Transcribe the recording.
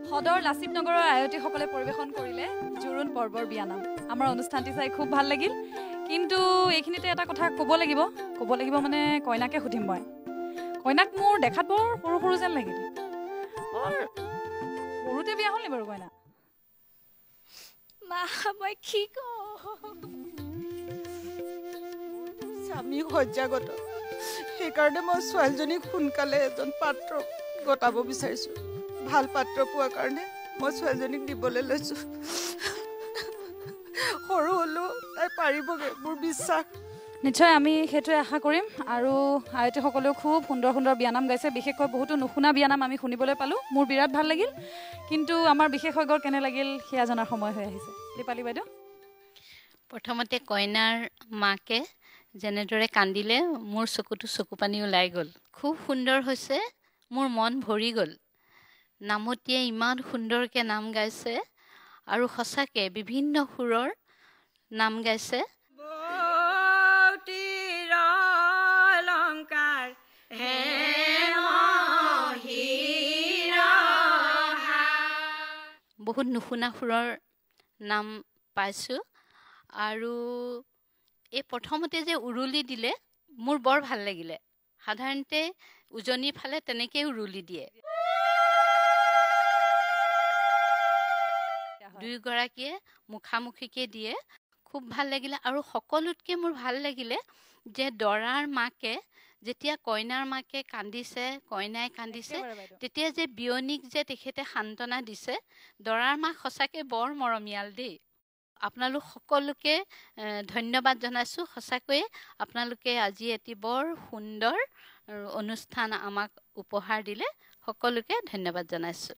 সদৰ লাচিত নগৰৰ আয়তীসকলে পৰিৱেশন কৰিলে জোৰোণ পৰ্বৰ বিয়ানাম। আমাৰ অনুষ্ঠানটি চাই খুব ভাল লাগিল। কিন্তু এইখিনিতে এটা কথা ক'ব লাগিব মানে কইনাকে সুধিম মই। কইনাক মোৰ দেখাত বৰ সৰু সৰু যেন লাগিল। বৰ সৰুতে বিয়া হ'ল নি বাৰু কইনা? মা মই কি স্বামী সজ্জাগত, সেইকাৰণে মই ছোৱালীজনীক সোনকালে এজন পাত্ৰ গতাব বিচাৰিছোঁ। ভাল পাত্ৰ পোৱাৰ কাৰণে মই ছোৱালীজনীক দিবলৈ লৈছোঁ। সৰু হ'লেও তাই পাৰিবগৈ, মোৰ বিশ্বাস। নিশ্চয় আমি সেইটোৱে আশা কৰিম। আৰু আয়তীসকলেও খুব সুন্দৰ সুন্দৰ বিয়ানাম গাইছে। বিশেষকৈ বহুতো নুশুনা বিয়ানাম আমি শুনিবলৈ পালোঁ। মোৰ বিৰাট ভাল লাগিল। কিন্তু আমাৰ বিশেষজ্ঞৰ কেনে লাগিল সেয়া জনাৰ সময় হৈ আহিছে। দীপালী বাইদেউ, প্ৰথমতে কইনাৰ মাকে যেনেদৰে কান্দিলে মোৰ চকু পানী ওলাই গ'ল। খুব সুন্দৰ হৈছে, মোৰ মন ভৰি গ'ল। নামতীয়ে ইমান সুন্দৰকৈ নাম গাইছে আৰু সঁচাকৈ বিভিন্ন সুৰৰ নাম গাইছে। বহুত নুশুনা সুৰৰ নাম পাইছোঁ। আৰু এই প্ৰথমতে যে উৰুলি দিলে মোৰ বৰ ভাল লাগিলে। সাধাৰণতে উজনিৰ ফালে তেনেকেই উৰুলি দিয়ে। দুয়োগৰাকীয়ে মুখামুখিকৈ দিয়ে, খুব ভাল লাগিলে। আৰু সকলোতকৈ মোৰ ভাল লাগিলে যে দৰাৰ মাকে যেতিয়া কইনাৰ মাকে কান্দিছে, কইনাই কান্দিছে, তেতিয়া যে বিয়নীক যে তেখেতে সান্তনা দিছে। দৰাৰ মাক সঁচাকৈ বৰ মৰমীয়াল দেই। আপোনালোক সকলোকে ধন্যবাদ জনাইছোঁ। সঁচাকৈয়ে আপোনালোকে আজি এটি বৰ সুন্দৰ অনুষ্ঠান আমাক উপহাৰ দিলে। সকলোকে ধন্যবাদ জনাইছোঁ।